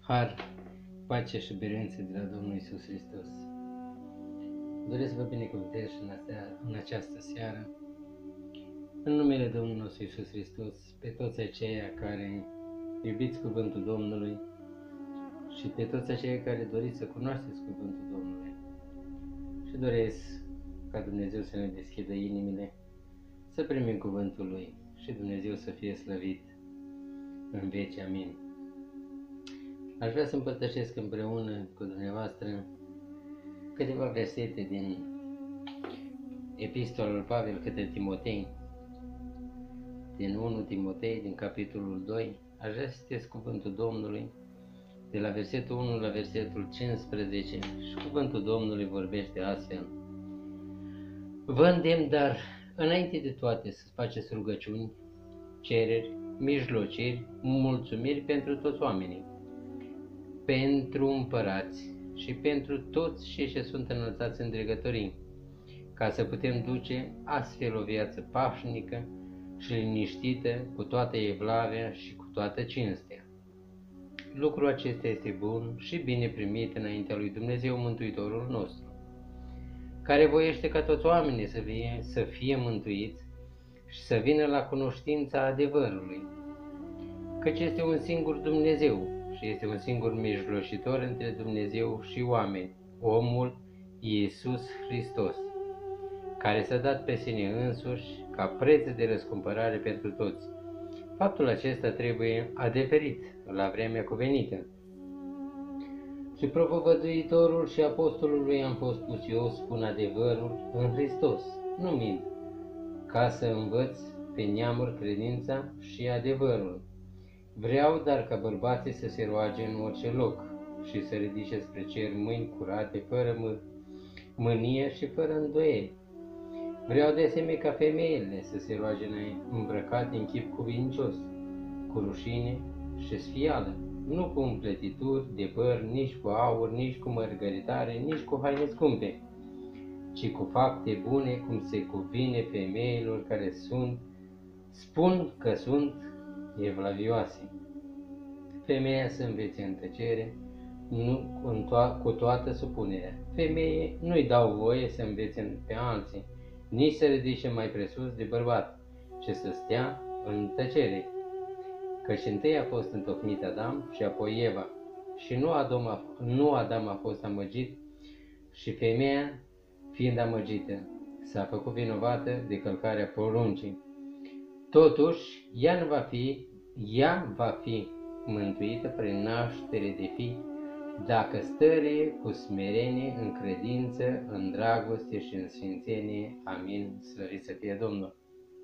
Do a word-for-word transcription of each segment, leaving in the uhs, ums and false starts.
Har, pace și biruință de la Domnul Iisus Hristos. Doresc să vă binecuvântez și în, astea, în această seară, în numele Domnului nostru Iisus Hristos, pe toți aceia care iubiți cuvântul Domnului și pe toți aceia care doriți să cunoașteți cuvântul Domnului. Și doresc ca Dumnezeu să ne deschidă inimile, să primim cuvântul Lui și Dumnezeu să fie slăvit în veci. Amin. Aș vrea să împărtășesc împreună cu dumneavoastră câteva versete din Epistola lui Pavel către Timotei, din unu Timotei, din capitolul doi. Aș vrea să citesc cuvântul Domnului de la versetul unu la versetul cincisprezece și cuvântul Domnului vorbește astfel. Vă îndemn, dar, înainte de toate, să faceți rugăciuni, cereri, mijlociri, mulțumiri pentru toți oamenii, pentru împărați și pentru toți cei ce sunt înălțați în dregătorii, ca să putem duce astfel o viață pașnică și liniștită, cu toată evlavia și cu toată cinstea. Lucrul acesta este bun și bine primit înaintea lui Dumnezeu Mântuitorul nostru, care voiește ca toți oamenii să fie, să fie mântuiți și să vină la cunoștința adevărului, căci este un singur Dumnezeu și este un singur mijlocitor între Dumnezeu și oameni, omul Iisus Hristos, care s-a dat pe sine însuși ca preț de răscumpărare pentru toți. Faptul acesta trebuie adeverit la vremea cuvenită. Și propovăduitorul și apostolul lui am fost pus eu, spun adevărul în Hristos, nu mint, ca să învăț pe neamuri credința și adevărul. Vreau dar ca bărbații să se roage în orice loc și să ridice spre cer mâini curate, fără mă, mânie și fără îndoieli. Vreau de asemenea ca femeile să se roage îmbrăcate în chip cuvincios, cu rușine și sfială, nu cu împletituri de păr, nici cu aur, nici cu mărgăritare, nici cu haine scumpe, ci cu fapte bune, cum se cuvine femeilor care sunt, spun că sunt evlavioase. Femeia să învețe în tăcere, nu în to- cu toată supunerea. Femeie nu-i dau voie să învețe pe alții, nici să ridice mai presus de bărbat, ci să stea în tăcere. Căci întâi a fost întocmit Adam și apoi Eva, și nu Adam a, nu Adam a fost amăgit și femeia, fiind amăgită, s-a făcut vinovată de călcarea poruncii. Totuși, ea nu va fi, ea va fi mântuită prin naștere de fii, dacă stărie cu smerenie, în credință, în dragoste și în sfințenie. Amin. Slăvit să fie Domnul.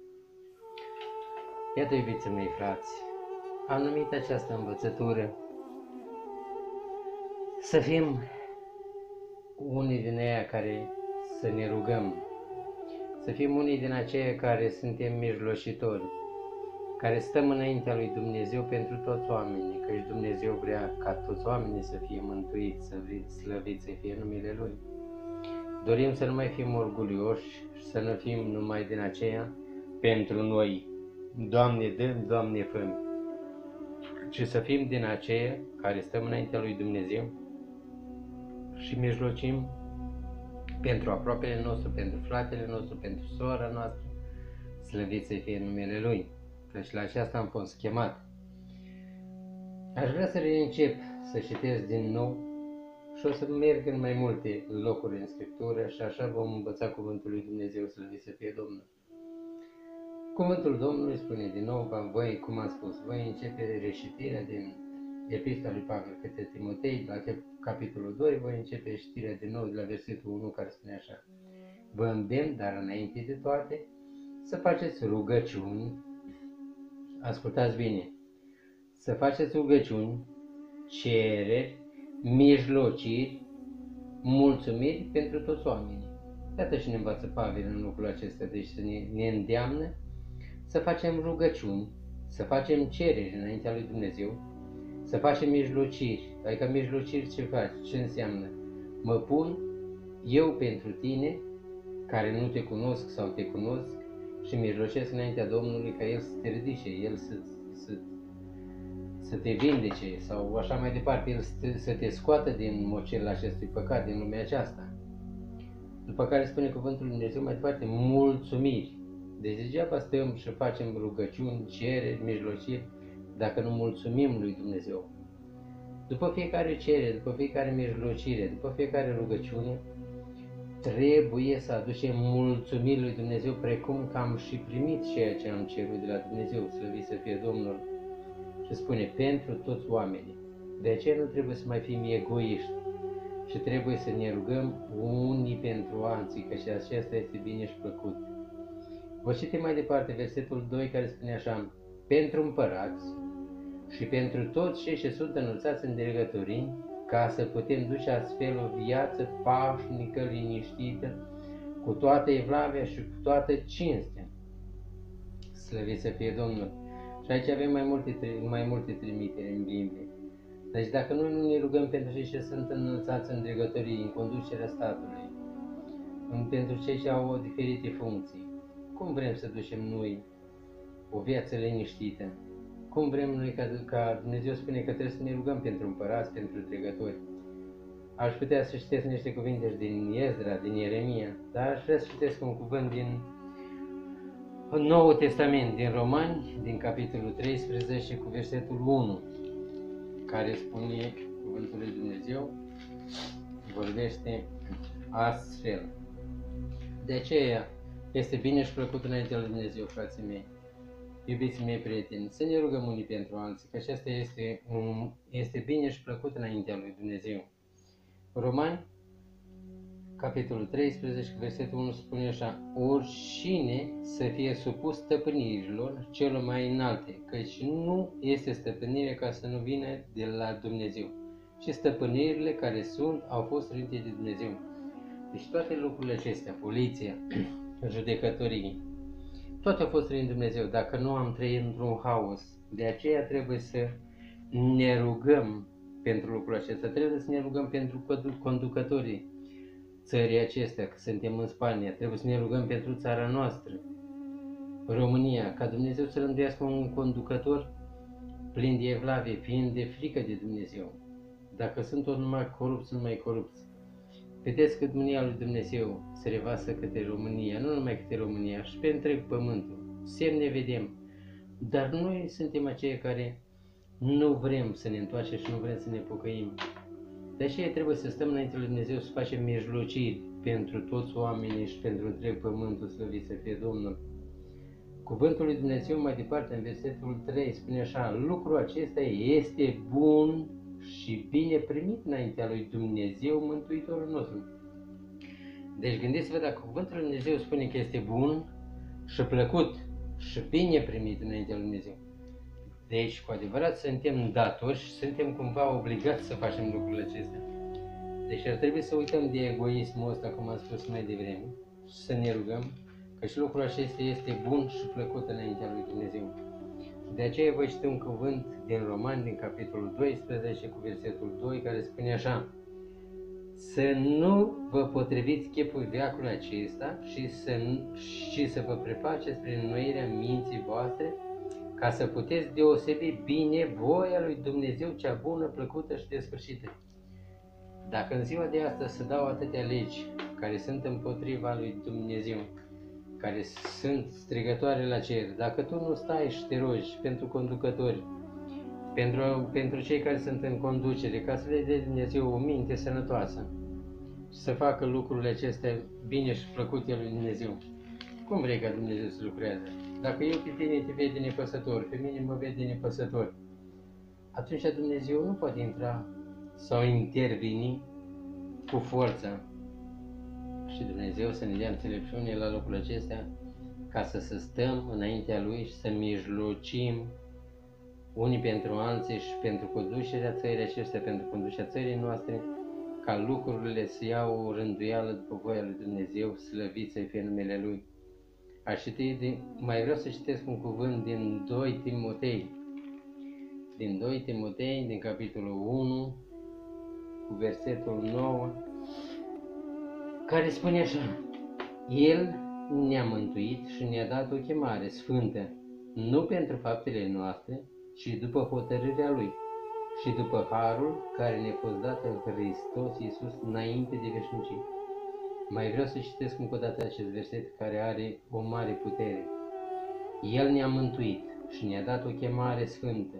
Iată, iubiții mei frați, am numit această învățătură să fim unii din ei care să ne rugăm, să fim unii din aceia care suntem mijlocitori, care stăm înaintea lui Dumnezeu pentru toți oamenii, căci Dumnezeu vrea ca toți oamenii să fie mântuiți, să slăviți să fie numele Lui. Dorim să nu mai fim orgolioși și să nu fim numai din aceea pentru noi, Doamne dă, Doamne fă, ci să fim din aceia care stăm înaintea lui Dumnezeu și mijlocim pentru aproapele nostru, pentru fratele nostru, pentru sora noastră, slăvit să fie numele Lui, căci la aceasta am fost chemat. Aș vrea să reîncep să citesc din nou și o să merg în mai multe locuri în Scriptură și așa vom învăța cuvântul lui Dumnezeu, slăvit să fie Domnul. Cuvântul Domnului spune din nou, voi, cum am spus, voi începe recitirea din Epistola lui Pavel către Timotei, la capitolul doi, voi începe citirea din nou de la versetul unu, care spune așa. Vă îndemn, dar înainte de toate, să faceți rugăciuni, ascultați bine, să faceți rugăciuni, cereri, mijlociri, mulțumiri pentru toți oamenii. Iată și ne învață Pavel în lucrul acesta, deci să ne, ne îndeamnă să facem rugăciuni, să facem cereri înaintea lui Dumnezeu, să facem mijlociri. Adică mijlociri ce faci? Ce înseamnă? Mă pun eu pentru tine, care nu te cunosc sau te cunosc, și mijlocesc înaintea Domnului ca El să te ridice, El să, să, să te vindece sau așa mai departe, El să te scoată din mocelul acestui păcat, din lumea aceasta. După care spune cuvântul Lui Dumnezeu mai departe, mulțumiri. Deci degeaba stăm și facem rugăciuni, cereri, mijlociri, dacă nu mulțumim Lui Dumnezeu. După fiecare cerere, după fiecare mijlocire, după fiecare rugăciune, trebuie să aducem mulțumiri Lui Dumnezeu, precum că am și primit ceea ce am cerut de la Dumnezeu, slăvit să fie Domnul. Și spune, pentru toți oamenii. De aceea nu trebuie să mai fim egoiști și trebuie să ne rugăm unii pentru alții, că și acesta este bine și plăcut. Vă citim mai departe versetul doi care spune așa, pentru împărați și pentru toți cei ce sunt înălțați în dregătorii, ca să putem duce astfel o viață pașnică, liniștită, cu toată evlavia și cu toată cinstea. Slăvit să fie Domnul! Și aici avem mai multe, mai multe trimiteri în Biblie. Deci dacă noi nu ne rugăm pentru cei ce sunt înălțați în dregătorii, în conducerea statului, pentru cei ce au diferite funcții, cum vrem să ducem noi o viață liniștită? Cum vrem noi ca, ca Dumnezeu spune că trebuie să ne rugăm pentru împărați, pentru dregători? Aș putea să citesc niște cuvinte din Ezra, din Ieremia, dar aș vrea să citesc un cuvânt din Noul Testament, din Romani, din capitolul treisprezece, cu versetul unu, care spune cuvântul lui Dumnezeu, vorbește astfel. De aceea este bine și plăcut înaintea lui Dumnezeu, frații mei, iubiții mei prieteni, să ne rugăm unii pentru alții, că acesta este, un, este bine și plăcut înaintea lui Dumnezeu. Romani, capitolul treisprezece, versetul unu spune așa, oricine să fie supus stăpânirilor celor mai înalte, căci nu este stăpânire ca să nu vină de la Dumnezeu, ci stăpânirile care sunt au fost rânite de Dumnezeu. Deci toate lucrurile acestea, poliția, judecătorii, toate au fost din Dumnezeu, dacă nu am trăit într-un haos. De aceea trebuie să ne rugăm pentru lucrul acesta, trebuie să ne rugăm pentru conducătorii țării acestea, că suntem în Spania, trebuie să ne rugăm pentru țara noastră, România, ca Dumnezeu să rânduiască un conducător plin de evlavie, fiind de frică de Dumnezeu. Dacă sunt tot numai corupți, numai corupți. Vedeți că mânia lui Dumnezeu se revasă către România, nu numai către România, și pe întreg pământul. Semne vedem, dar noi suntem aceia care nu vrem să ne întoarcem și nu vrem să ne pocăim. De aceea trebuie să stăm înainte lui Dumnezeu să facem mijlociri pentru toți oamenii și pentru întreg pământul, slăvit să fie Domnul. Cuvântul lui Dumnezeu mai departe în versetul trei spune așa, lucrul acesta este bun și bine primit înaintea lui Dumnezeu, Mântuitorul nostru. Deci gândiți-vă, dacă cuvântul lui Dumnezeu spune că este bun și plăcut și bine primit înaintea lui Dumnezeu, deci cu adevărat suntem datori și suntem cumva obligați să facem lucrurile acestea. Deci ar trebui să uităm de egoismul ăsta, cum am spus mai devreme, și să ne rugăm că și lucrul acesta este bun și plăcut înaintea lui Dumnezeu. De aceea vă citim un cuvânt din Romani, din capitolul doisprezece, cu versetul doi, care spune așa, să nu vă potriviți chipul veacului acesta și să, și să vă prefaceți prin înnoirea minții voastre, ca să puteți deosebi bine voia lui Dumnezeu, cea bună, plăcută și desfășită. Dacă în ziua de astăzi se dau atâtea legi care sunt împotriva lui Dumnezeu, care sunt strigătoare la cer, dacă tu nu stai și te rogi pentru conducători, pentru, pentru cei care sunt în conducere, ca să le dea Dumnezeu o minte sănătoasă și să facă lucrurile acestea bine și plăcute lui Dumnezeu, cum vrei ca Dumnezeu să lucrează? Dacă eu pe tine te vede nepăsător, pe mine mă vede nepăsător, atunci Dumnezeu nu poate intra sau interveni cu forța. Și Dumnezeu să ne dea înțelepciune la lucrurile acestea, ca să, să stăm înaintea Lui și să mijlocim unii pentru alții și pentru conducerea țării acestea, pentru conducerea țării noastre, ca lucrurile să iau o rânduială după voia lui Dumnezeu, slăvit să-i fie numele Lui. Aș citi, din, mai vreau să citesc un cuvânt din doi Timotei, din doi Timotei, din capitolul unu, cu versetul nouă, care spune așa, El ne-a mântuit și ne-a dat o chemare sfântă, nu pentru faptele noastre, și după hotărârea Lui și după harul care ne-a fost dat în Hristos Iisus înainte de veșnicii. Mai vreau să citesc încă o dată acest verset care are o mare putere. El ne-a mântuit și ne-a dat o chemare sfântă.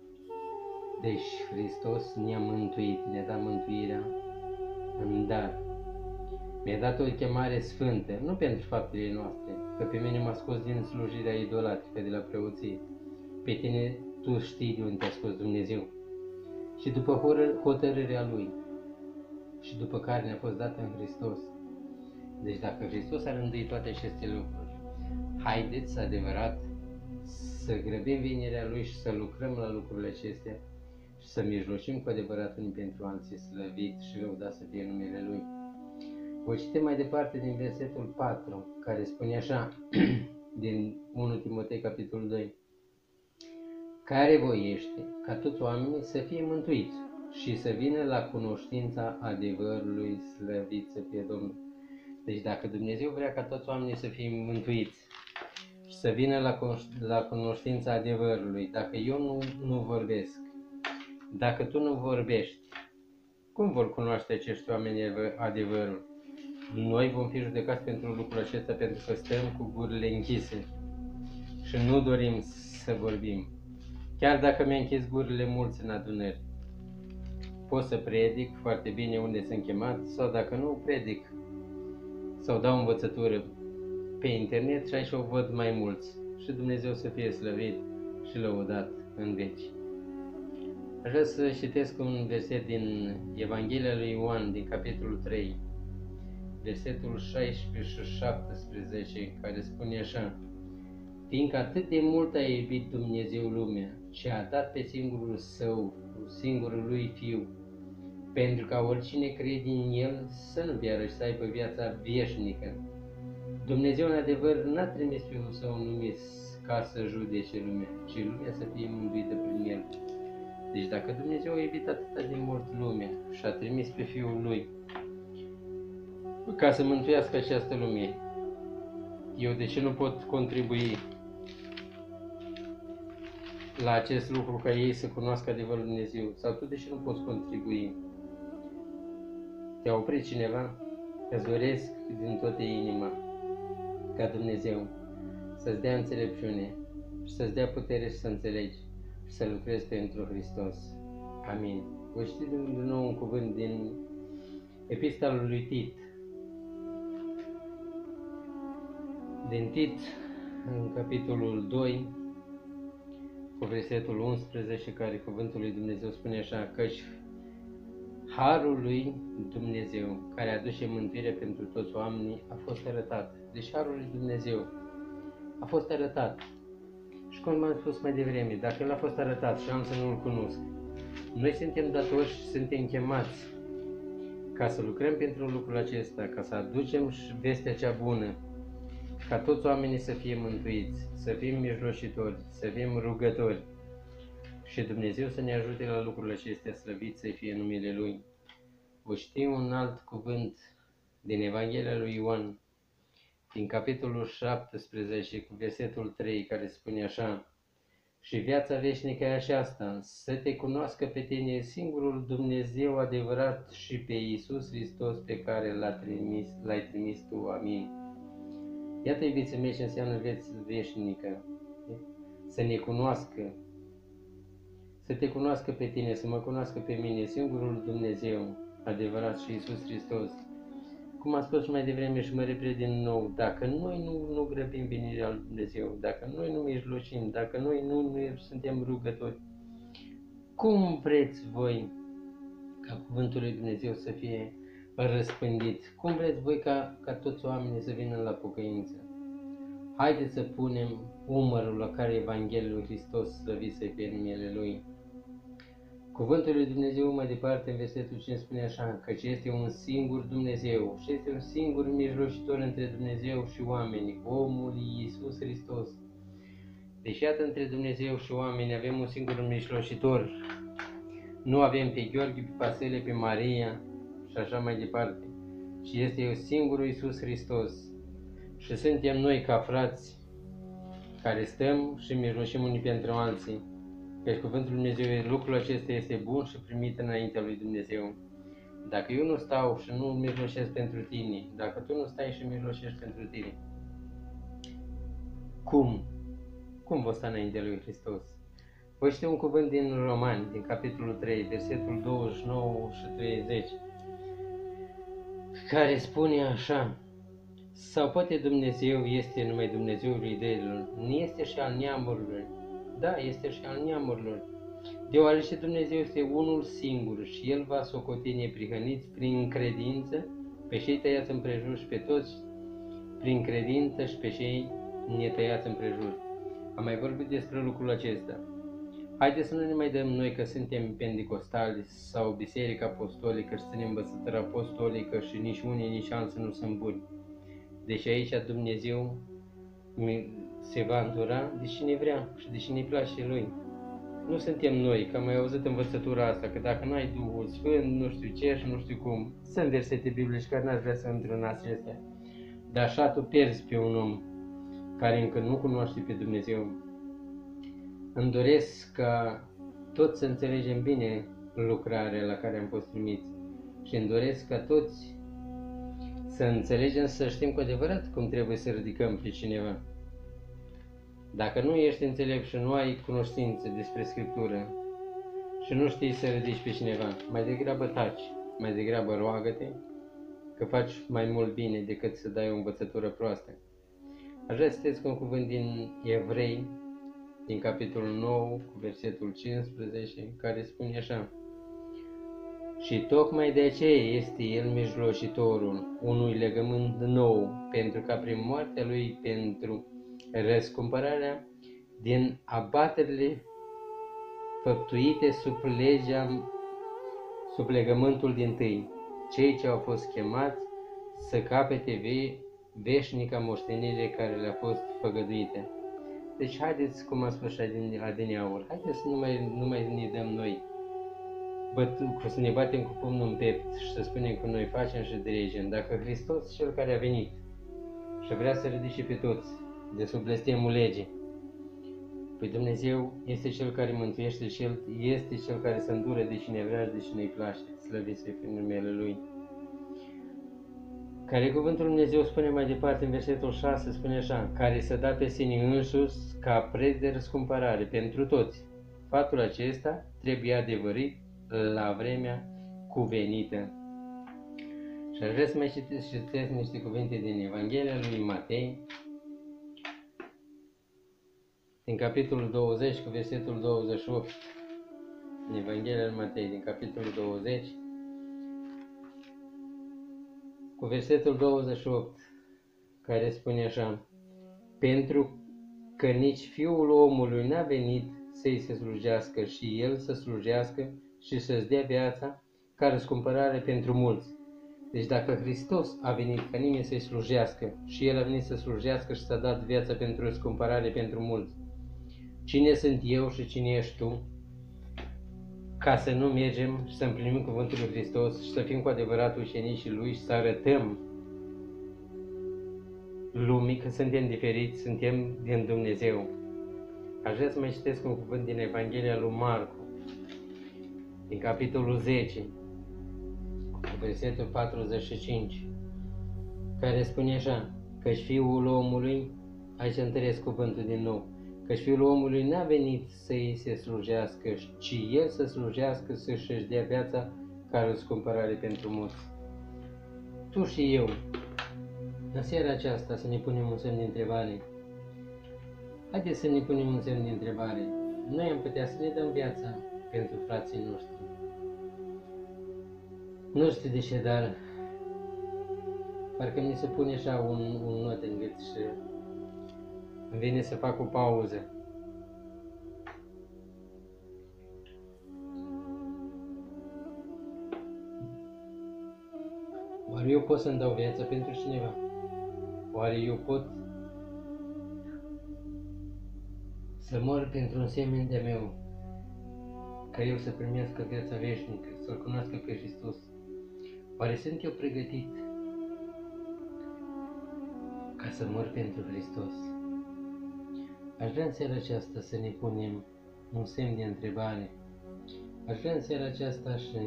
Deci Hristos ne-a mântuit, ne-a dat mântuirea în dar. Mi-a dat o chemare sfântă, nu pentru faptele noastre, că pe mine m-a scos din slujirea idolatrică de la preoție. Pe tine tu știi de unde te-a scos Dumnezeu. Și după hotărârea Lui și după care ne-a fost dată în Hristos. Deci dacă Hristos a rânduit toate aceste lucruri, haideți adevărat să grăbim venirea Lui și să lucrăm la lucrurile acestea și să mijlocim cu adevărat unii pentru alții, slăvit și lăudat să fie numele Lui. Voi citi mai departe din versetul patru, care spune așa, din unu Timotei, capitolul doi. Care voiește ca toți oamenii să fie mântuiți și să vină la cunoștința adevărului, slăvit să fie Domnul. Deci dacă Dumnezeu vrea ca toți oamenii să fie mântuiți și să vină la, la cunoștința adevărului, dacă eu nu, nu vorbesc, dacă tu nu vorbești, cum vor cunoaște acești oameni adevărul? Noi vom fi judecați pentru lucrul acesta pentru că stăm cu gurile închise și nu dorim să vorbim. Chiar dacă mi-a închis gurile mulți în adunări, pot să predic foarte bine unde sunt chemat sau dacă nu, predic sau dau învățătură pe internet și aici o văd mai mulți și Dumnezeu să fie slăvit și lăudat în veci. Aș vrea să citesc un verset din Evanghelia lui Ioan, din capitolul trei, versetul șaisprezece și șaptesprezece, care spune așa: fiindcă atât de mult a iubit Dumnezeu lumea și a dat pe singurul Său, singurul Lui Fiu, pentru ca oricine crede în El să nu piară și să aibă viața veșnică. Dumnezeu, în adevăr, n-a trimis pe Fiul Său numis ca să judece lumea, ci lumea să fie mântuită prin El. Deci dacă Dumnezeu a iubit atât de mult lumea și a trimis pe Fiul Lui ca să mântuiască această lume, eu de ce nu pot contribui la acest lucru ca ei să cunoască adevărul Lui Dumnezeu? Sau tu de ce nu poți contribui? Te-a oprit cineva? Îți doresc din toată inima ca Dumnezeu să-ți dea înțelepciune și să-ți dea putere și să înțelegi și să lucrezi pentru Hristos. Amin. Voi citi din nou un cuvânt din Epistola lui Tit. Din Tit, în capitolul doi, cu versetul unsprezece, care cuvântul lui Dumnezeu spune așa: căci harul lui Dumnezeu, care aduce mântuire pentru toți oamenii, a fost arătat. Deci harul lui Dumnezeu a fost arătat. Și cum m-am spus mai devreme, dacă El a fost arătat și am să nu-L cunosc, noi suntem datori și suntem chemați ca să lucrăm pentru lucrul acesta, ca să aducem vestea cea bună, ca toți oamenii să fie mântuiți, să fim mijlocitori, să fim rugători și Dumnezeu să ne ajute la lucrurile acestea, slăvit să fie numele Lui. Vă știu un alt cuvânt din Evanghelia lui Ioan, din capitolul șaptesprezece, cu versetul trei, care spune așa: și viața veșnică e aceasta, să te cunoască pe tine, singurul Dumnezeu adevărat, și pe Iisus Hristos pe care l-ai trimis, l-ai trimis tu. Amin. Iată, iubiții mei, ce înseamnă viața veșnică. Să ne cunoască, să te cunoască pe tine, să mă cunoască pe mine, singurul Dumnezeu adevărat și Iisus Hristos. Cum am spus și mai devreme și mă repet din nou, dacă noi nu, nu grăbim venirea lui Dumnezeu, dacă noi nu mijlocim, dacă noi nu, nu suntem rugători, cum vreți voi ca cuvântul lui Dumnezeu să fie răspândit? Cum vreți voi ca, ca toți oamenii să vină la pocăință? Haideți să punem umărul la care Evanghelia lui Hristos, slăvit să fie numele Lui. Cuvântul lui Dumnezeu mai departe în versetul cinci spune așa: căci este un singur Dumnezeu și este un singur mijlocitor între Dumnezeu și oameni, omul Iisus Hristos. Deci iată, între Dumnezeu și oameni avem un singur mijlocitor. Nu avem pe Gheorghe, pe Pasele, pe Maria și așa mai departe, ci este singurul Iisus Hristos. Și suntem noi ca frați care stăm și mijlocim unii pentru alții. Căci cuvântul lui Dumnezeu, lucrul acesta este bun și primit înaintea lui Dumnezeu. Dacă eu nu stau și nu mijlocesc pentru tine, dacă tu nu stai și mijlocești pentru tine, cum? Cum vă sta înaintea lui Hristos? Vă știu un cuvânt din Romani, din capitolul trei, versetul douăzeci și nouă și treizeci, care spune așa: sau poate Dumnezeu este numai Dumnezeul iudeilor, nu este și al neamurilor? Da, este și al neamurilor. Deoarece Dumnezeu este unul singur și El va socoti neprihăniți prin credință pe cei tăiați împrejur și pe toți prin credință și pe cei netăiați împrejur. Am mai vorbit despre lucrul acesta. Haideți să nu ne mai dăm noi că suntem pentecostali sau biserică apostolică și ținem învățătura apostolică și nici unii, nici alții nu sunt buni. Deci aici Dumnezeu se va îndura de cine vrea și de cine îi place Lui. Nu suntem noi, că am mai auzit învățătura asta, că dacă nu ai Duhul Sfânt, nu știu ce și nu știu cum. Sunt versete biblice care n-aș vrea să intru în acestea. Dar așa tu pierzi pe un om care încă nu cunoaște pe Dumnezeu. Îmi doresc ca toți să înțelegem bine lucrarea la care am fost primiți și îmi doresc ca toți să înțelegem, să știm cu adevărat cum trebuie să ridicăm pe cineva. Dacă nu ești înțelept și nu ai cunoștință despre Scriptură și nu știi să ridici pe cineva, mai degrabă taci, mai degrabă roagă-te, că faci mai mult bine decât să dai o învățătură proastă. Aș vrea să citesc un cuvânt din Evrei, din capitolul nouă, cu versetul cincisprezece, care spune așa: și tocmai de aceea este El mijlocitorul unui legământ nou, pentru ca prin moartea Lui pentru răscumpărarea din abaterile făptuite sub legea, sub legământul dintâi, cei ce au fost chemați să capete ve veșnica moștenire care le-a fost făgăduită. Deci haideți, cum a spus și adineauri, haideți să nu mai, nu mai ne dăm noi, Băt, să ne batem cu pumnul în piept și să spunem că noi facem și dirigem. Dacă Hristos, Cel care a venit și vrea să ridice pe toți de sub blestemul legii, păi Dumnezeu este Cel care mântuiește, Cel este Cel care se îndură de cine vrea și de cine îi place, slăvit să fie numele Lui. Care cuvântul Dumnezeu spune mai departe în versetul șase, spune așa: care să da pe sine însus ca preț de răscumpărare pentru toți. Faptul acesta trebuie adevărit la vremea cuvenită. Și aș vrea să mai citesc, citesc niște cuvinte din Evanghelia lui Matei, din capitolul douăzeci, cu versetul douăzeci și opt. În Evanghelia lui Matei, din capitolul douăzeci, cu versetul douăzeci și opt, care spune așa: pentru că nici Fiul omului n-a venit să-i se slujească și El să slujească și să-ți dea viața ca răscumpărare pentru mulți. Deci dacă Hristos a venit ca nimeni să-i slujească și El a venit să slujească și s-a dat viața pentru răscumpărare pentru mulți, cine sunt eu și cine ești tu ca să nu mergem și să împlinim cuvântul lui Hristos și să fim cu adevărat ucenicii Lui și să arătăm lumii că suntem diferiți, suntem din Dumnezeu. Aș vrea să mai citesc un cuvânt din Evanghelia lui Marcu, din capitolul zece, cu versetul patruzeci și cinci, care spune așa: căci Fiul omului, aici întăresc cuvântul din nou, căci Fiul omului n-a venit să-i se slujească, ci El să slujească, să-și dea viața ca răscumpărare pentru mulți. Tu și eu, în seara aceasta, să ne punem un semn de întrebare. Haideți să ne punem un semn de întrebare. Noi am putea să ne dăm viața pentru frații noștri. Nu știu de ce, dar parcă mi se pune așa un, un nod în gât și îmi vine să fac o pauză. Oare eu pot să-mi dau viața pentru cineva? Oare eu pot să mor pentru un semen de meu, ca el să primească viața veșnică, să-L cunoască pe Hristos? Oare sunt eu pregătit ca să mor pentru Hristos? Aș vrea în seara aceasta să ne punem un semn de întrebare. Aș vrea în seara aceasta și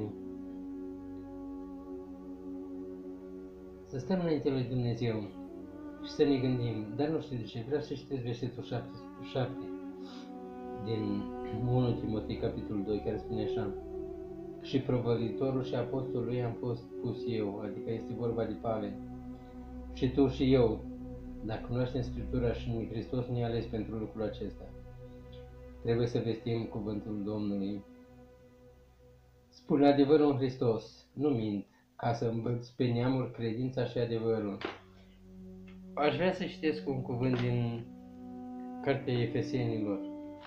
să stăm înainte lui Dumnezeu și să ne gândim, dar nu știu de ce, vreau să citesc versetul șapte din unu Timotei, capitolul doi, care spune așa: și propovăditorul și apostolul lui am fost pus eu, adică este vorba de Pavel, și tu și eu, dacă cunoaștem Scriptura și Hristos ne-a ales pentru lucrul acesta. Trebuie să vestim cuvântul Domnului. Spune adevărul în Hristos, nu mint, ca să învăț pe neamuri credința și adevărul. Aș vrea să citesc un cuvânt din Cartea Efesenilor.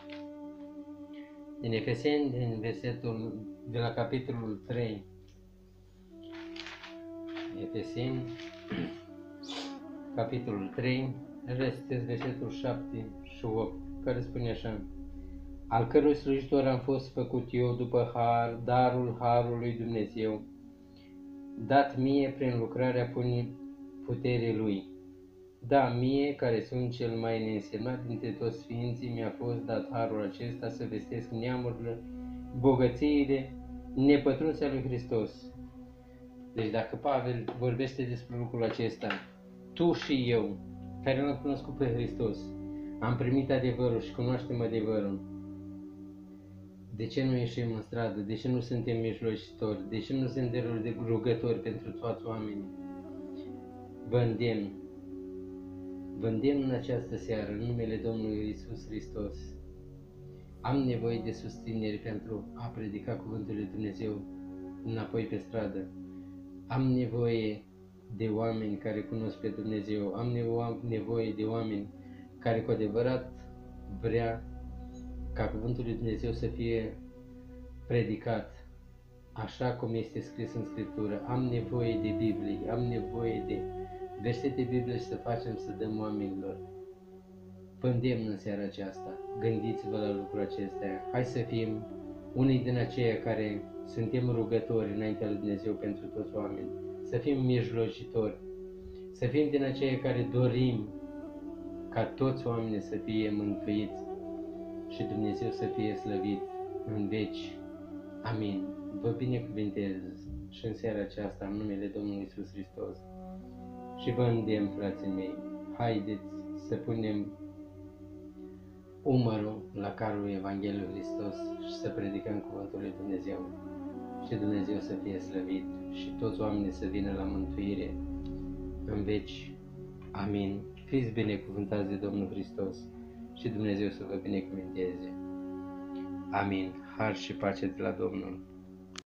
Din Efeseni, din versetul, de la capitolul trei. Efeseni, capitolul trei, recitesc versetul șapte și opt, care spune așa: al cărui slujitor am fost făcut eu după har, darul harului Dumnezeu, dat mie prin lucrarea puterii Lui. Da, mie, care sunt cel mai neînsemnat dintre toți sfinții, mi-a fost dat harul acesta să vestesc neamurile bogățiile nepătrunse a lui Hristos. Deci dacă Pavel vorbește despre lucrul acesta, tu și eu, care l-am cunoscut pe Hristos, am primit adevărul și cunoaștem adevărul, de ce nu ieșim în stradă? De ce nu suntem mijlocitori? De ce nu suntem de rugători pentru toți oamenii? Vă îndemn, vă îndemn în această seară, în numele Domnului Iisus Hristos. Am nevoie de susținere pentru a predica cuvântul lui Dumnezeu înapoi pe stradă. Am nevoie de oameni care cunosc pe Dumnezeu. Am nevoie de oameni care cu adevărat vrea ca cuvântul lui Dumnezeu să fie predicat așa cum este scris în Scriptură. Am nevoie de Biblie, am nevoie de versete biblice să facem să dăm oamenilor. Vă îndemn în seara aceasta, gândiți-vă la lucrul acesta. Hai să fim unii din aceia care suntem rugători înaintea lui Dumnezeu pentru toți oamenii, să fim mijlocitori, să fim din aceia care dorim ca toți oamenii să fie mântuiți și Dumnezeu să fie slăvit în veci. Amin. Vă binecuvintez și în seara aceasta în numele Domnului Iisus Hristos. Și vă îndemn, frații mei, haideți să punem umărul la carul Evangheliului Hristos și să predicăm cuvântul lui Dumnezeu. Și Dumnezeu să fie slăvit și toți oamenii să vină la mântuire în veci. Amin. Fiți binecuvântați de Domnul Hristos și Dumnezeu să vă binecuvinteze. Amin. Har și pace de la Domnul.